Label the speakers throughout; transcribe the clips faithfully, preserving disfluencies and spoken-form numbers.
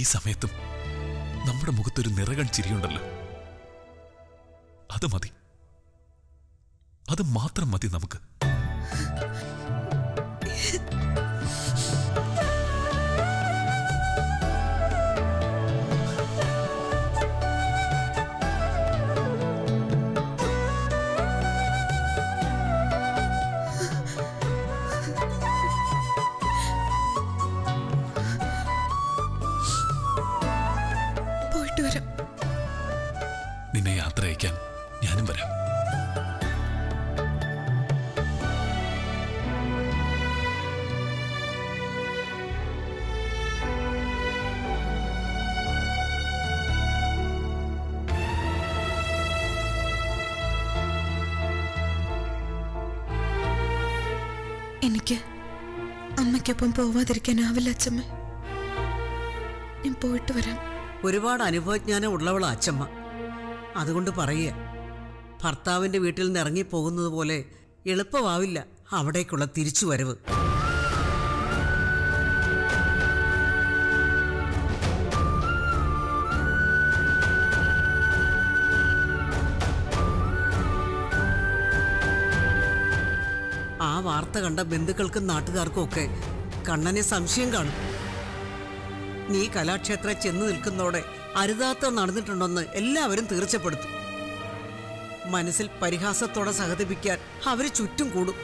Speaker 1: സമയത്തും നമ്മുടെ മുഖത്തൊരു നിറകൺ ചിരിയുണ്ടല്ലോ, അത് മതി. അത് മാത്രം മതി നമുക്ക്. നിന്നെ യാത്ര അയക്കാൻ ഞാനും വരാം.
Speaker 2: എനിക്ക് അമ്മയ്ക്കൊപ്പം പോവാതിരിക്കാനാവില്ല അച്ഛമ്മ. ഞാൻ പോയിട്ട് വരാം.
Speaker 3: ഒരുപാട് അനുഭവജ്ഞാനം ഉള്ളവളാ അച്ഛമ്മ. അതുകൊണ്ട് പറയുക, ഭർത്താവിൻ്റെ വീട്ടിൽ നിന്ന് ഇറങ്ങിപ്പോകുന്നത് പോലെ എളുപ്പമാവില്ല അവിടേക്കുള്ള തിരിച്ചുവരവ്. ആ വാർത്ത കണ്ട ബന്ധുക്കൾക്കും നാട്ടുകാർക്കും ഒക്കെ കണ്ണനെ സംശയം കാണും. നീ കലാക്ഷേത്രം ചെന്ന് നിൽക്കുന്നതോടെ അരുതാത്ത നടന്നിട്ടുണ്ടെന്ന് എല്ലാവരും തീർച്ചപ്പെടുത്തും. മനസ്സിൽ പരിഹാസത്തോടെ സഹതപിക്കാൻ അവര് ചുറ്റും കൂടും.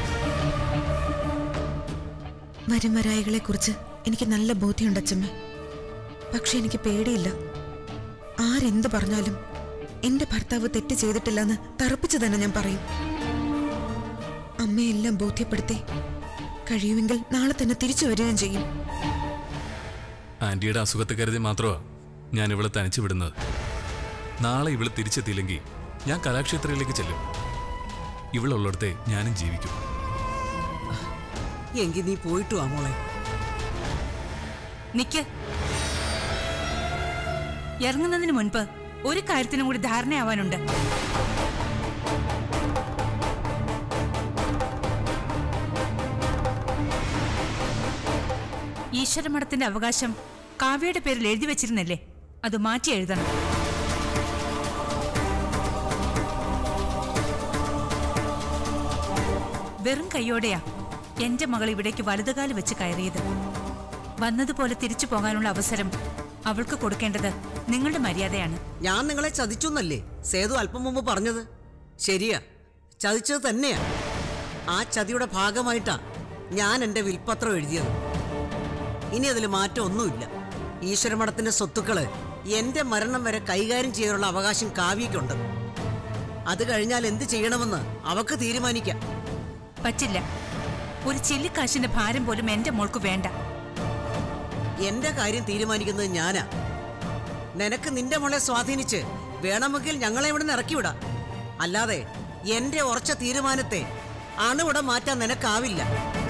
Speaker 2: വരുംവരായികളെ കുറിച്ച് എനിക്ക് നല്ല ബോധ്യമുണ്ട് അച്ഛമ്മ. പക്ഷെ എനിക്ക് പേടിയില്ല. ആരെന്ത് പറഞ്ഞാലും എന്റെ ഭർത്താവ് തെറ്റ് ചെയ്തിട്ടില്ലെന്ന് തറപ്പിച്ചു തന്നെ ഞാൻ പറയും. അമ്മയെല്ലാം ബോധ്യപ്പെടുത്തി കഴിയുമെങ്കിൽ നാളെ തന്നെ തിരിച്ചു വരികയും ചെയ്യും.
Speaker 1: ആന്റിയുടെ അസുഖത്തെ കരുതി മാത്രമാ ഞാൻ ഇവളെ തനിച്ചു വിടുന്നത്. നാളെ ഇവള് തിരിച്ചെത്തിയില്ലെങ്കിൽ ഞാൻ കലാക്ഷേത്രയിലേക്ക് ചെല്ലും. ഇവളുള്ളിടത്തെ ഞാനും ജീവിക്കും.
Speaker 3: എങ്കിൽ നീ പോയിട്ടു വാ മോളെ.
Speaker 4: നിക്ക്. ഇറങ്ങുന്നതിന് മുൻപ് ഒരു കാര്യത്തിനും കൂടി ധാരണയാവാനുണ്ട്. ഈശ്വരമഠത്തിന്റെ അവകാശം കാവ്യയുടെ പേരിൽ എഴുതി വെച്ചിരുന്നല്ലേ, അത് മാറ്റി എഴുതണം. വെറും കൈയോടെയാ എന്റെ മകൾ ഇവിടേക്ക് വലതുകാല് വെച്ച് കയറിയത്. വന്നതുപോലെ തിരിച്ചു പോകാനുള്ള അവസരം അവൾക്ക് കൊടുക്കേണ്ടത് നിങ്ങളുടെ മര്യാദയാണ്.
Speaker 3: ഞാൻ നിങ്ങളെ ചതിച്ചൊന്നല്ലേ സേതു അല്പം മുമ്പ് പറഞ്ഞത്? ശരിയാ, ചതിച്ചത് തന്നെയാ. ആ ചതിയുടെ ഭാഗമായിട്ടാ ഞാൻ എന്റെ വിൽപത്രം എഴുതിയത്. ഇനി അതിൽ മാറ്റം ഒന്നുമില്ല. ഈശ്വരമഠത്തിന്റെ സ്വത്തുക്കള് എന്റെ മരണം വരെ കൈകാര്യം ചെയ്യാനുള്ള അവകാശം കാവ്യയ്ക്കുണ്ട്. അത് കഴിഞ്ഞാൽ എന്ത് ചെയ്യണമെന്ന് അവക്ക് തീരുമാനിക്കാം.
Speaker 4: പറ്റില്ല. ഒരു ചില്ലിക്കാശിന്റെ ഭാരം പോലും എന്റെ മോൾക്ക് വേണ്ട.
Speaker 3: എന്റെ കാര്യം തീരുമാനിക്കുന്നത് ഞാനാ. നിനക്ക് നിന്റെ മോളെ സ്വാധീനിച്ച് വേണമെങ്കിൽ ഞങ്ങളെ ഇവിടെ നിന്ന് ഇറക്കിവിടാം. അല്ലാതെ എന്റെ ഉറച്ച തീരുമാനത്തെ അണുവിടെ മാറ്റാൻ നിനക്കാവില്ല.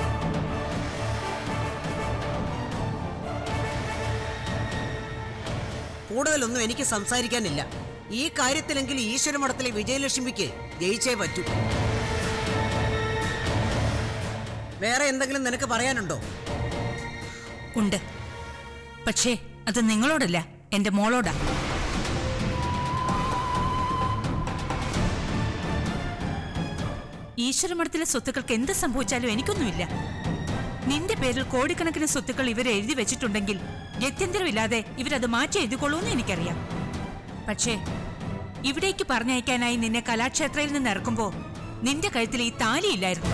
Speaker 3: കൂടുതലൊന്നും എനിക്ക് സംസാരിക്കാനില്ല. ഈ കാര്യത്തിലെങ്കിൽ ഈശ്വരമഠത്തിലെ വിജയലക്ഷ്മിക്ക് ജയിച്ചേ പറ്റൂ. വേറെ എന്തെങ്കിലും നിനക്ക് പറയാനുണ്ടോ?
Speaker 4: ഉണ്ട്. പക്ഷേ അത് നിങ്ങളോടല്ല, എന്റെ മോളോടാ. ഈശ്വരമഠത്തിലെ സ്വത്തുക്കൾക്ക് എന്ത് സംഭവിച്ചാലും എനിക്കൊന്നുമില്ല. നിന്റെ പേരിൽ കോടിക്കണക്കിന് സ്വത്തുക്കൾ ഇവരെ എഴുതി വെച്ചിട്ടുണ്ടെങ്കിൽ ഗത്യന്തരമില്ലാതെ ഇവരത് മാറ്റി എഴുതിക്കൊള്ളൂന്ന് എനിക്കറിയാം. പക്ഷേ ഇവിടേക്ക് പറഞ്ഞയക്കാനായി നിന്നെ കലാക്ഷേത്രയിൽ നിന്ന് ഇറക്കുമ്പോ നിന്റെ കഴുത്തിൽ ഈ താലിയില്ലായിരുന്നു.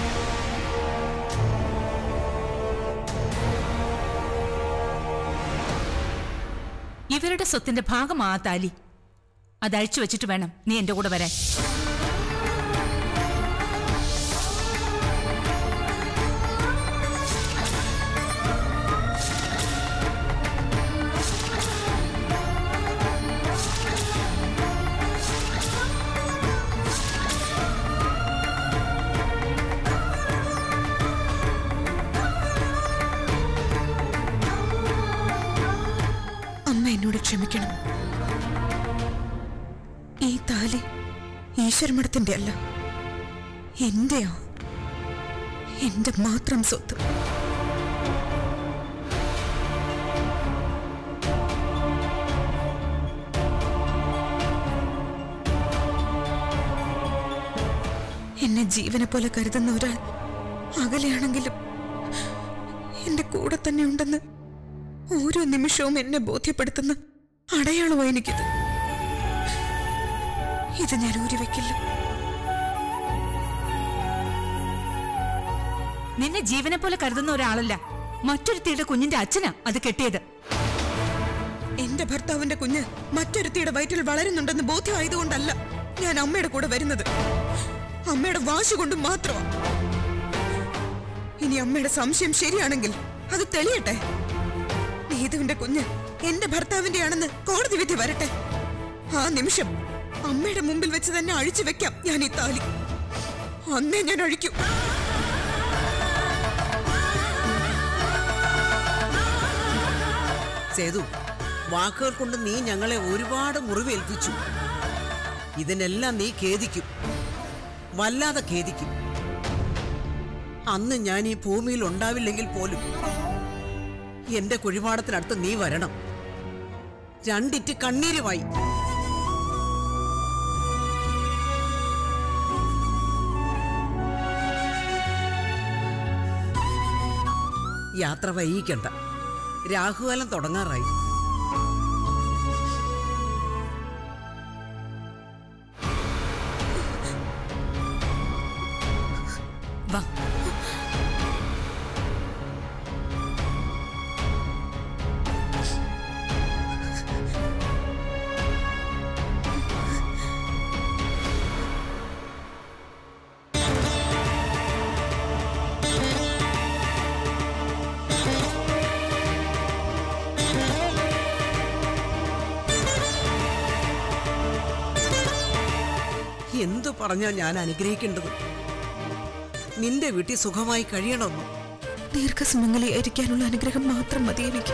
Speaker 4: ഇവരുടെ സ്വത്തിന്റെ ഭാഗമാ ആ താലി. അതഴിച്ചു വെച്ചിട്ട് വേണം നീ എന്റെ കൂടെ വരാൻ.
Speaker 2: എന്നോട് ക്ഷമിക്കണം. ഈ താലി ഈശ്വരമഠത്തിന്റെ അല്ല, എന്റെയോ, എന്റെ മാത്രം സ്വത്ത്. എന്നെ ജീവനെ പോലെ കരുതുന്ന ഒരാൾ അകലെയാണെങ്കിലും എന്റെ കൂടെ തന്നെ ഉണ്ടെന്ന് ഓരോ നിമിഷവും എന്നെ ബോധ്യപ്പെടുത്തുന്ന അടയാളമോ എനിക്കിത്. ഇത് ഞാൻ ഊരി വെക്കില്ല.
Speaker 4: നിന്നെ ജീവനെ പോലെ കരുതുന്ന ഒരാളല്ല, മറ്റൊരുത്തിയുടെ കുഞ്ഞിന്റെ അച്ഛനാ അത് കെട്ടിയത്.
Speaker 2: എന്റെ ഭർത്താവിന്റെ കുഞ്ഞ് മറ്റൊരുത്തിയുടെ വയറ്റിൽ വളരുന്നുണ്ടെന്ന് ബോധ്യമായതുകൊണ്ടല്ല ഞാൻ അമ്മയുടെ കൂടെ വരുന്നത്. അമ്മയുടെ വാശി കൊണ്ട് മാത്രമാണ്. ഇനി അമ്മയുടെ സംശയം ശരിയാണെങ്കിൽ അത് തെളിയട്ടെ. നീതുവിന്റെ കുഞ്ഞ് എന്റെ ഭർത്താവിന്റെ ആണെന്ന് കോടതി വിധി വരട്ടെ. ആ നിമിഷം അമ്മയുടെ മുമ്പിൽ വെച്ച് തന്നെ അഴിച്ചു വെക്കാം ഞാൻ ഈ താലി. അന്നേ ഞാൻ അഴിക്കും.
Speaker 3: സേതു, വാക്കുകൾ കൊണ്ട് നീ ഞങ്ങളെ ഒരുപാട് മുറിവേൽപ്പിച്ചു. ഇതിനെല്ലാം നീ ഖേദിക്കും, വല്ലാതെ ഖേദിക്കും. അന്ന് ഞാൻ ഈ ഭൂമിയിൽ ഉണ്ടാവില്ലെങ്കിൽ പോലും എന്റെ കുഴിമാടത്തിനടുത്ത് നീ വരണം, രണ്ടിറ്റ് കണ്ണീരുമായി. യാത്ര വൈകിക്കണ്ട, രാഹുകാലം തുടങ്ങാറായി.
Speaker 4: വാ.
Speaker 3: എന്തു പറഞ്ഞാ ഞാൻ അനുഗ്രഹിക്കേണ്ടത്? നിന്റെ വീട്ടിൽ സുഖമായി കഴിയണമെന്ന്.
Speaker 2: ദീർഘസുമംഗലിയായിരിക്കാനുള്ള അനുഗ്രഹം മാത്രം മതി എനിക്ക്.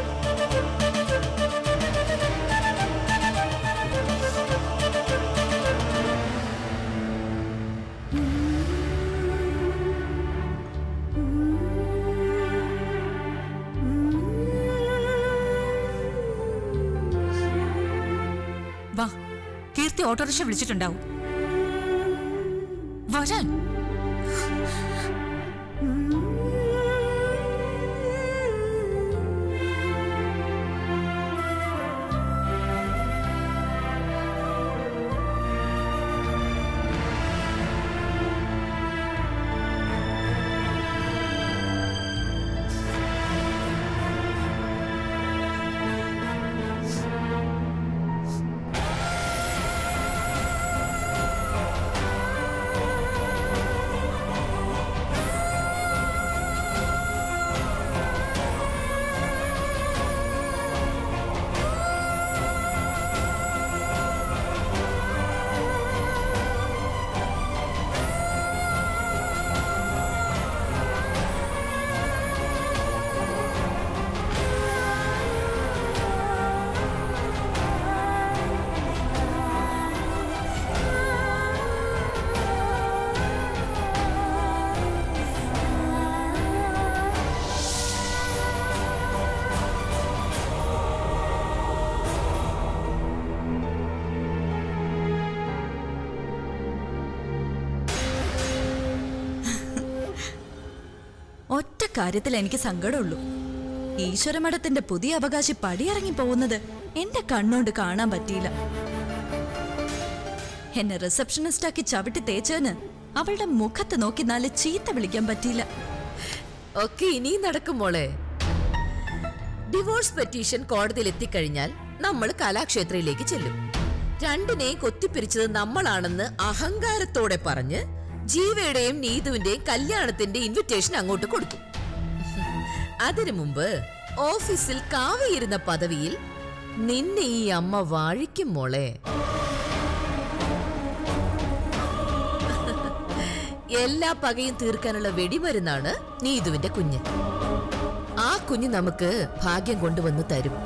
Speaker 4: വാ, കീർത്തി ഓട്ടോറിക്ഷ വിളിച്ചിട്ടുണ്ടാവും. വരാൻ.
Speaker 5: ഒറ്റ കാര്യത്തിൽ എനിക്ക് സങ്കടമുള്ളൂ. ഈശ്വരമഠത്തിന്റെ പുതിയ അവകാശി പടിയിറങ്ങി പോകുന്നത് എന്റെ കണ്ണോണ്ട് കാണാൻ പറ്റിയില്ല. എന്നെ റിസപ്ഷനിസ്റ്റാക്കി ചവിട്ടി തേച്ചവന് അവളുടെ മുഖത്ത് നോക്കി നാല് ചീത്ത വിളിക്കാൻ പറ്റിയില്ല.
Speaker 6: ഒക്കെ ഇനിയും നടക്കും മോളെ. ഡിവോഴ്സ് പെറ്റീഷൻ കോടതിയിൽ എത്തിക്കഴിഞ്ഞാൽ നമ്മൾ കലാക്ഷേത്രയിലേക്ക് ചെല്ലും. രണ്ടിനെയും കൊത്തിപ്പിരിച്ചത് നമ്മളാണെന്ന് അഹങ്കാരത്തോടെ പറഞ്ഞ് ജീവയുടെയും നീതുവിന്റെയും കല്യാണത്തിന്റെ ഇൻവിറ്റേഷൻ അങ്ങോട്ട് കൊടുക്കും. അതിനു മുമ്പ് ഓഫീസിൽ കാവിയിരുന്ന പദവിയിൽ നിന്നെ ഈ അമ്മ വാഴിക്കും മോളെ. എല്ലാ പകയും തീർക്കാനുള്ള വെടിമരുന്നാണ് നീതുവിന്റെ കുഞ്ഞ്. ആ കുഞ്ഞ് നമുക്ക് ഭാഗ്യം കൊണ്ടുവന്ന് തരും.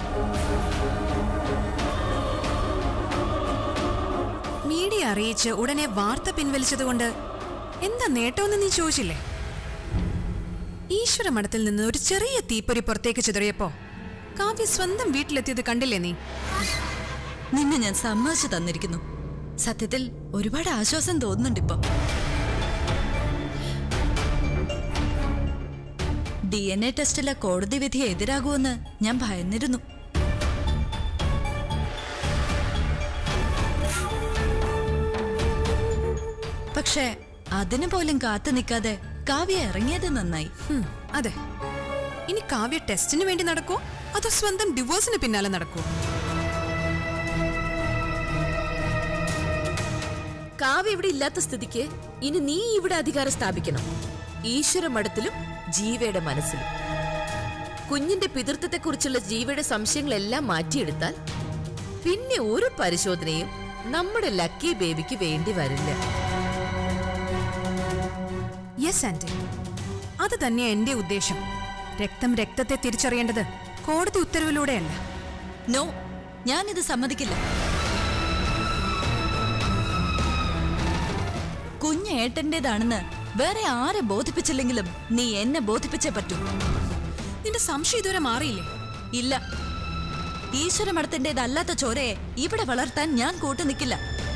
Speaker 7: മീഡിയ അറിയിച്ച് ഉടനെ വാർത്ത പിൻവലിച്ചതുകൊണ്ട് എന്താ നേട്ടമെന്ന് നീ ചോദിച്ചില്ലേ? ഈശ്വരമഠത്തിൽ നിന്ന് ഒരു ചെറിയ തീപ്പൊരി പുറത്തേക്ക് ചിതറിയപ്പോ കാവ്യ സ്വന്തം വീട്ടിലെത്തിയത് കണ്ടില്ലേ നീ?
Speaker 5: നിന്നെ ഞാൻ സമ്മതിച്ചു തന്നിരിക്കുന്നു. സത്യത്തിൽ ഒരുപാട് ആശ്വാസം തോന്നുന്നുണ്ട് ഇപ്പൊ. ഡി എൻ എ ടെസ്റ്റിലെ കോടതി വിധി എതിരാകുമെന്ന് ഞാൻ ഭയന്നിരുന്നു. പക്ഷേ അതിനു പോലും കാത്തു നിൽക്കാതെ കാവ്യ ഇറങ്ങിയത് നന്നായി.
Speaker 7: ഹും, അതെ. ഇനി കാവ്യ ടെസ്റ്റിന് വേണ്ടി നടക്കോ അതോ സ്വന്തം ഡിവോഴ്സിന് പിന്നാലെ നടക്കോ?
Speaker 6: കാവ്യ ഇവിടെ ഇല്ലാത്ത സ്ഥിതിക്ക് ഇനി നീ ഇവിടെ അധികാരം സ്ഥാപിക്കണം. ഈശ്വര മഠത്തിലും ജീവയുടെ മനസ്സിലും. കുഞ്ഞിന്റെ പിതൃത്വത്തെക്കുറിച്ചുള്ള ജീവയുടെ സംശയങ്ങളെല്ലാം മാറ്റിയെടുത്താൽ പിന്നെ ഒരു പരിശോധനയും നമ്മുടെ ലക്കി ബേബിക്ക് വേണ്ടി വരില്ല.
Speaker 7: യെസ് ആന്റി, അത് തന്നെയാ എന്റെ ഉദ്ദേശം. രക്തം രക്തത്തെ തിരിച്ചറിയേണ്ടത് കോടതി ഉത്തരവിലൂടെയല്ല.
Speaker 5: നോ, ഞാനിത് സമ്മതിക്കില്ല. കുഞ്ഞ് ഏട്ടന്റേതാണെന്ന് വേറെ ആരെ ബോധിപ്പിച്ചില്ലെങ്കിലും നീ എന്നെ ബോധിപ്പിച്ചേ പറ്റൂ.
Speaker 7: നിന്റെ സംശയം ഇതുവരെ മാറിയില്ലേ?
Speaker 5: ഇല്ല, ഈശ്വരമഠത്തിന്റേതല്ലാത്ത ചോരയെ ഇവിടെ വളർത്താൻ ഞാൻ കൂട്ടു നിൽക്കില്ല.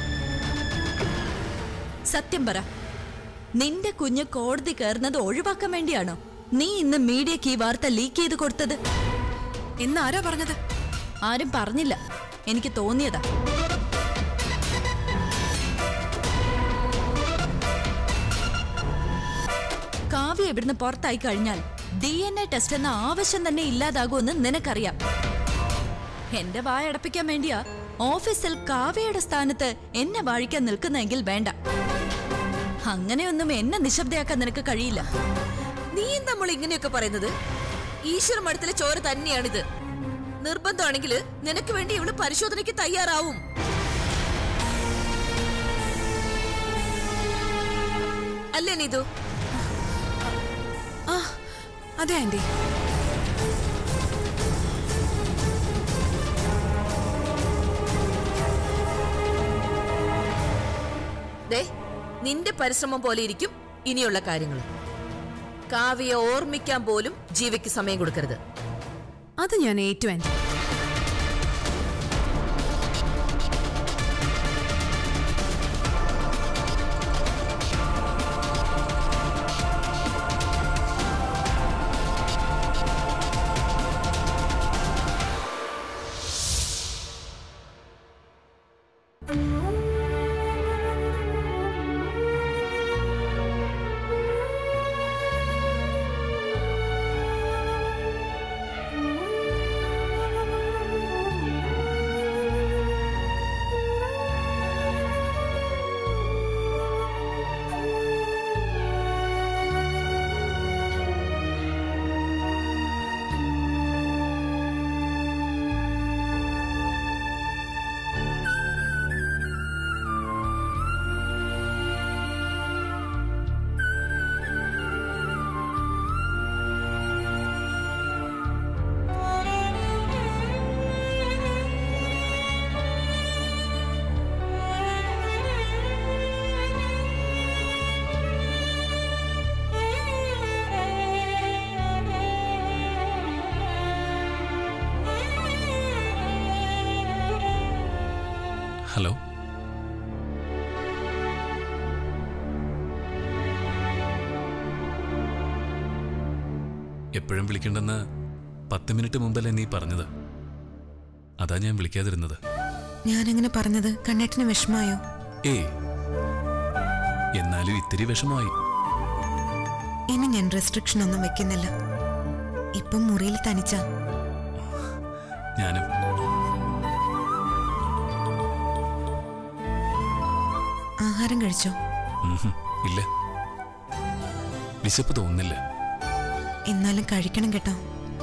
Speaker 5: സത്യം പറ, നിന്റെ കുഞ്ഞ് കോടതി കയറുന്നത് ഒഴിവാക്കാൻ വേണ്ടിയാണോ നീ ഇന്ന് മീഡിയക്ക് ഈ വാർത്ത ലീക്ക് ചെയ്ത് കൊടുത്തത്?
Speaker 7: എന്നാരാ പറഞ്ഞത്?
Speaker 5: ആരും പറഞ്ഞില്ല, എനിക്ക് തോന്നിയതാ. കാവ്യ ഇവിടുന്ന് പുറത്തായി കഴിഞ്ഞാൽ ഡി എൻ എ ടെസ്റ്റ് എന്ന ആവശ്യം തന്നെ ഇല്ലാതാകുമെന്ന് നിനക്കറിയാം. എന്റെ വായടപ്പിക്കാൻ വേണ്ടിയാ ഓഫീസിൽ കാവ്യയുടെ സ്ഥാനത്ത് എന്നെ വാഴിക്കാൻ നിൽക്കുന്നെങ്കിൽ വേണ്ട. അങ്ങനെയൊന്നും എന്നെ നിശബ്ദയാക്കാൻ നിനക്ക് കഴിയില്ല.
Speaker 6: നീ നമ്മൾ ഇങ്ങനെയൊക്കെ പറയുന്നത്? ഈശ്വര മഠത്തിലെ ചോര തന്നെയാണിത്. നിർബന്ധമാണെങ്കിൽ നിനക്ക് വേണ്ടി ഇവള് പരിശോധനയ്ക്ക് തയ്യാറാവും. അല്ലേ നീതു?
Speaker 7: ആ അതെ ആന്റി.
Speaker 6: ദേ, നിന്റെ പരിശ്രമം പോലെ ഇരിക്കും ഇനിയുള്ള കാര്യങ്ങൾ. കാവ്യയെ ഓർമ്മിക്കാൻ പോലും ജീവയ്ക്ക് സമയം കൊടുക്കരുത്.
Speaker 7: അത് ഞാൻ ഏറ്റു ആന്റി.
Speaker 1: ഹലോ, എപ്പോഴും വിളിക്കണ്ടെന്ന് പത്ത് മിനിറ്റ് മുമ്പല്ലേ നീ പറഞ്ഞത്. അതാ ഞാൻ വിളിക്കാതിരുന്നത്.
Speaker 2: ഞാനങ്ങനെ പറഞ്ഞത് കണ്ണേട്ടന് വിഷമായോ?
Speaker 1: ഏയ്, എന്നാലും ഇത്തിരി വിഷമമായി.
Speaker 2: ഇനി ഞാൻ റെസ്ട്രിക്ഷൻ ഒന്നും വെക്കുന്നില്ല. ഇപ്പം മുറിയിൽ തനിച്ച.
Speaker 1: ഞാനും.
Speaker 2: ആഹാരം കഴിച്ചോ?
Speaker 1: ഇല്ല, വിശപ്പ് തോന്നുന്നില്ല.
Speaker 2: എന്നാലും കഴിക്കണം കേട്ടോ.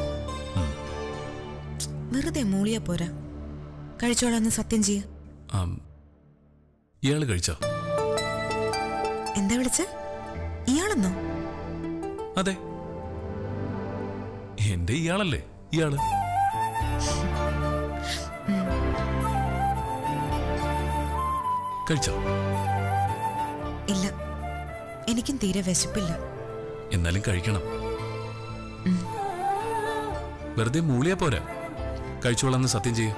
Speaker 2: വെറുതെ മൂളിയാ പോരാ. കഴിച്ചോളാന്ന് സത്യം ചെയ്യ.
Speaker 1: ഇയാള് കഴിച്ചോ?
Speaker 2: എന്താ വിളിച്ച? ഇയാളെന്നോ?
Speaker 1: അതെ, എന്റെ ഇയാളല്ലേ ഇയാള്. കഴിച്ചോ?
Speaker 2: ഇല്ല, എനിക്കും തീരെ വിശപ്പില്ല.
Speaker 1: എന്നാലും കഴിക്കണം. വെറുതെ മൂളിയാ പോരാ. കഴിച്ചോളാന്ന് സത്യം ചെയ്യ.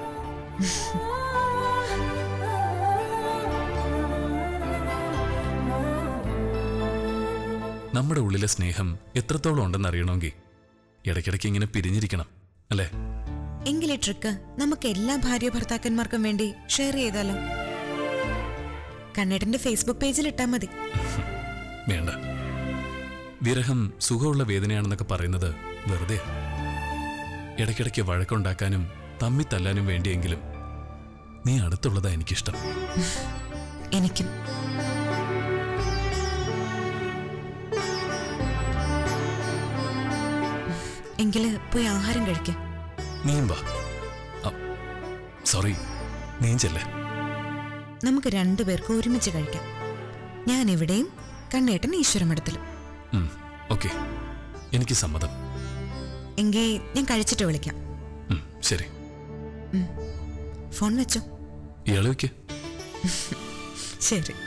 Speaker 1: നമ്മുടെ ഉള്ളിലെ സ്നേഹം എത്രത്തോളം ഉണ്ടെന്ന് അറിയണമെങ്കിൽ ഇടയ്ക്കിടയ്ക്ക് ഇങ്ങനെ പിരിഞ്ഞിരിക്കണം അല്ലേ?
Speaker 2: എങ്കിലേ ട്രിക്ക് നമുക്ക് എല്ലാ ഭാര്യ ഭർത്താക്കന്മാർക്കും വേണ്ടി ഷെയർ ചെയ്താലോ? കണ്ണേട്ടന്റെ ഫേസ്ബുക്ക് പേജിൽ ഇട്ടാ മതി.
Speaker 1: വേണ്ട. വിരഹം സുഖമുള്ള വേദനയാണെന്നൊക്കെ പറയുന്നത് വെറുതെ. ഇടയ്ക്കിടയ്ക്ക് വഴക്കുണ്ടാക്കാനും തമ്മി തല്ലാനും വേണ്ടിയെങ്കിലും നീ അടുത്തുള്ളതാ എനിക്കിഷ്ടം.
Speaker 2: എനിക്കും. എങ്കില് പോയി ആഹാരം കഴിക്കാം.
Speaker 1: നീയും വാ. സോറി, നീയും ചെല്ലേ.
Speaker 2: നമുക്ക് രണ്ടുപേർക്ക് ഒരുമിച്ച് കഴിക്കാം. ഞാൻ ഇവിടെയും കണ്ണേട്ടൻ ഈശ്വരമഠത്തിലും.
Speaker 1: ഓക്കെ, എനിക്ക് സമ്മതം.
Speaker 2: എങ്കിൽ ഞാൻ കഴിച്ചിട്ട് വിളിക്കാം.
Speaker 1: ശരി.
Speaker 2: ഫോൺ വെച്ചോ.
Speaker 1: ഇയാളെ വയ്ക്ക്.
Speaker 2: ശരി.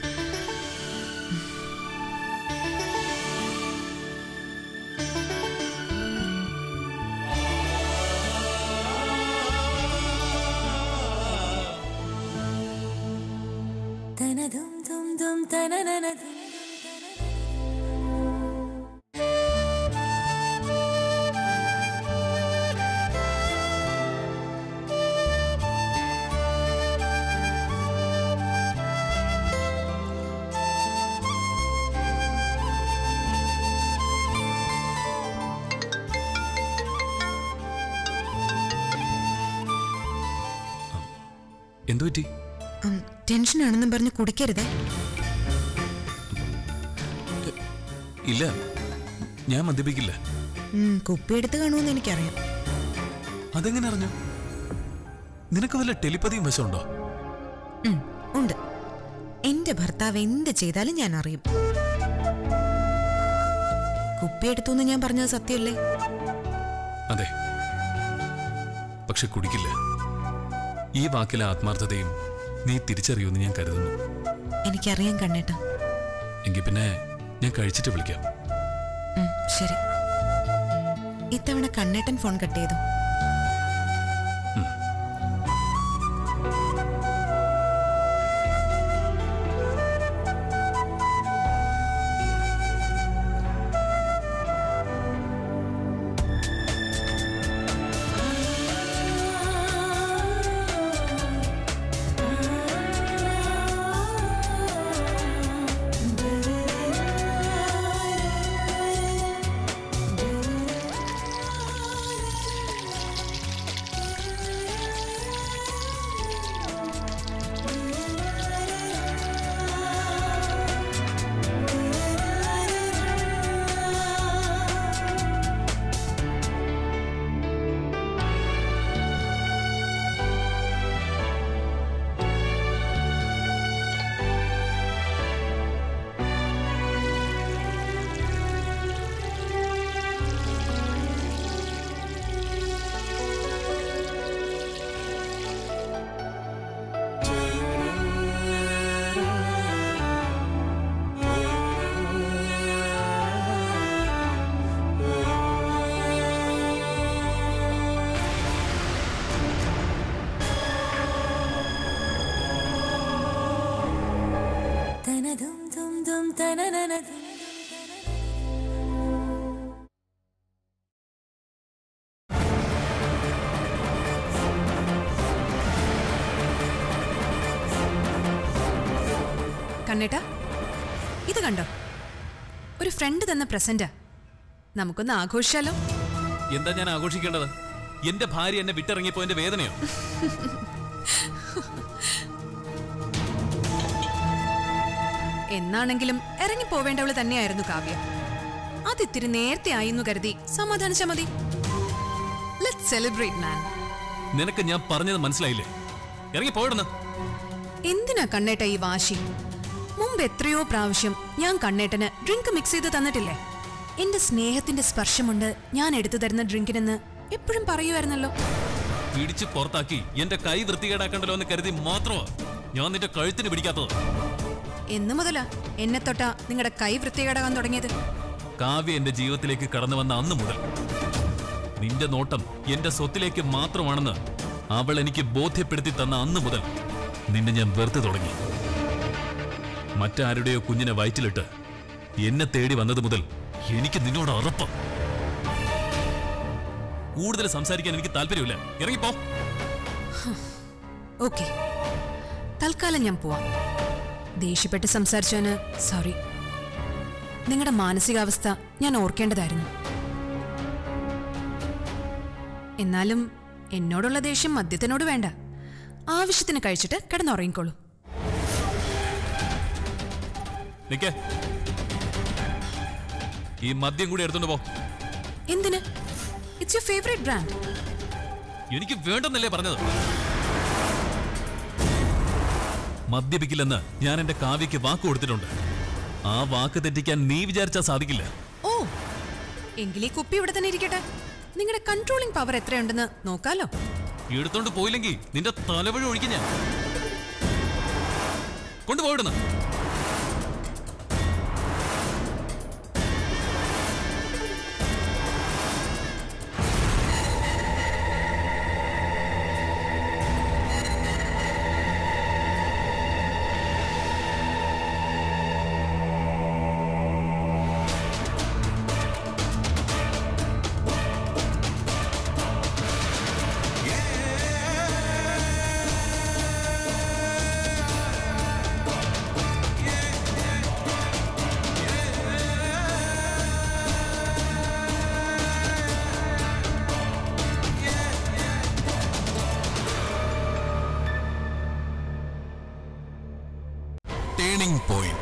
Speaker 1: എന്തു പറ്റി?
Speaker 2: ടെൻഷനാണെന്നും പറഞ്ഞ് കുടിക്കരുതേ.
Speaker 1: ഇല്ല, ഞാൻ മദ്യപിക്കില്ല.
Speaker 2: കുപ്പിയെടുത്ത് കാണുമെന്ന് എനിക്കറിയാം.
Speaker 1: അതെങ്ങനെ അറിഞ്ഞു? നിനക്ക് വല്ല ടെലിപ്പതിയും വശമുണ്ടോ?
Speaker 2: ഉണ്ട്. എന്റെ ഭർത്താവ് എന്ത് ചെയ്താലും ഞാൻ അറിയും. കുപ്പിയെടുത്തു എന്ന് ഞാൻ പറഞ്ഞത് സത്യമല്ലേ?
Speaker 1: അതെ, പക്ഷെ കുടിക്കില്ല. ഈ വാക്കിലെ ആത്മാർത്ഥതയും നീ തിരിച്ചറിയുമെന്ന് ഞാൻ കരുതുന്നു.
Speaker 2: എനിക്കറിയാം കണ്ണേട്ട.
Speaker 1: എങ്കിൽ പിന്നെ ഞാൻ കഴിച്ചിട്ട് വിളിക്കാം.
Speaker 2: ശരി. ഇത്തവണ കണ്ണേട്ടൻ ഫോൺ കട്ട് ചെയ്തു.
Speaker 7: കണ്ണേട്ടാ, ഇത് കണ്ടോ? ഒരു ഫ്രണ്ട് തന്ന പ്രസന്റ്. നമുക്കൊന്ന് ആഘോഷിച്ചാലോ?
Speaker 1: എന്താ ഞാൻ ആഘോഷിക്കേണ്ടത്? എന്റെ ഭാര്യ എന്നെ വിട്ടിറങ്ങിപ്പോയതിന്റെ വേദനയോ?
Speaker 7: എന്നാണെങ്കിലും ഇറങ്ങിപ്പോവേണ്ടവള് തന്നെയായിരുന്നു കാവ്യ. അതിത്തിരി നേരത്തെ ആയിന്നു കരുതി സമാധാനിച്ചാ മതി. Let's celebrate man.
Speaker 1: നിനക്ക് ഞാൻ പറഞ്ഞത് മനസ്സിലായില്ലേ? ഇറങ്ങി പോയിടുന്നു.
Speaker 7: എന്തിനാ കണ്ണേട്ട ഈ വാശി? മുമ്പ് എത്രയോ പ്രാവശ്യം ഞാൻ കണ്ണേട്ടന് ഡ്രിങ്ക് മിക്സ് ചെയ്ത് തന്നിട്ടില്ലേ? എന്റെ സ്നേഹത്തിന്റെ സ്പർശമുണ്ട് ഞാൻ എടുത്തു തരുന്ന ഡ്രിങ്കിനെന്ന് എപ്പോഴും പറയുമായിരുന്നല്ലോ.
Speaker 1: പിടിച്ച് പുറത്താക്കി എന്റെ കൈ വൃത്തികേടാക്കണ്ടല്ലോ എന്ന് കരുതി മാത്രമാ ഞാൻ നിന്റെ കഴുത്തിന് പിടിക്കാത്തത്.
Speaker 7: എന്നു മുതലാ എന്നെ തൊട്ടാ നിങ്ങളുടെ കൈ വൃത്തികേടാകാൻ തുടങ്ങിയത്?
Speaker 1: കാവ്യ എന്റെ ജീവിതത്തിലേക്ക് കടന്നു വന്ന അന്ന് മുതൽ നിന്റെ നോട്ടം എന്റെ സ്വത്തിലേക്ക് മാത്രമാണെന്ന് അവൾ എനിക്ക് ബോധ്യപ്പെടുത്തി തന്ന അന്ന് മുതൽ നിന്നെ ഞാൻ വെറുതെ തുടങ്ങി. മറ്റാരുടെയോ കുഞ്ഞിനെ വയറ്റിലിട്ട് എന്നെ തേടി വന്നത് മുതൽ എനിക്ക് നിന്നോട് ഉറപ്പ്. കൂടുതൽ സംസാരിക്കാൻ എനിക്ക് താല്പര്യമില്ല. ഇറങ്ങിപ്പോ.
Speaker 7: ഓക്കെ, തൽക്കാലം ഞാൻ പോവാം. ദേഷ്യപ്പെട്ട് സംസാരിച്ചവന് സോറി. നിങ്ങളുടെ മാനസികാവസ്ഥ ഞാൻ ഓർക്കേണ്ടതായിരുന്നു. എന്നാലും എന്നോടുള്ള ദേഷ്യം മദ്യത്തിനോട് വേണ്ട. ആവശ്യത്തിന് കഴിച്ചിട്ട് കിടന്നുറങ്ങിക്കോളൂ.
Speaker 1: നിക്കേ, ഈ മദ്യം കൂടി എടുത്തോണ്ട് പോ.
Speaker 7: എന്തിന്? It's your favourite brand.
Speaker 1: എനിക്ക് വേണ്ടെന്നല്ലേ പറഞ്ഞത്? മദ്യപിക്കില്ലെന്ന് ഞാൻ എന്റെ കാവ്യക്ക് വാക്ക് കൊടുത്തിട്ടുണ്ട്. ആ വാക്ക് തെറ്റിക്കാൻ നീ വിചാരിച്ചാൽ സാധിക്കില്ല.
Speaker 7: ഓ, എങ്കിലീ കുപ്പി ഇവിടെ തന്നെ ഇരിക്കട്ടെ. നിങ്ങളുടെ കൺട്രോളിംഗ് പവർ എത്രയുണ്ടെന്ന് നോക്കാലോ.
Speaker 1: എടുത്തോണ്ട് പോയില്ലെങ്കിൽ നിന്റെ തലവഴി ഒഴിക്കും ഞാൻ. കൊണ്ടുപോയിടുന്നു.
Speaker 8: Turning point.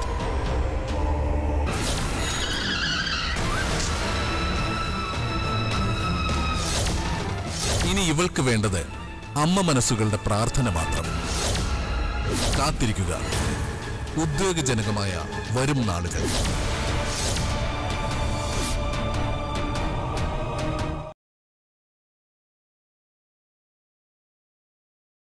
Speaker 8: ഇനി ഇവൾക്ക് വേണ്ടത് അമ്മ മനസ്സുകളുടെ പ്രാർത്ഥന മാത്രം. കാത്തിരിക്കുക ഉദ്വേഗജനകമായ വരും നാളുകൾ.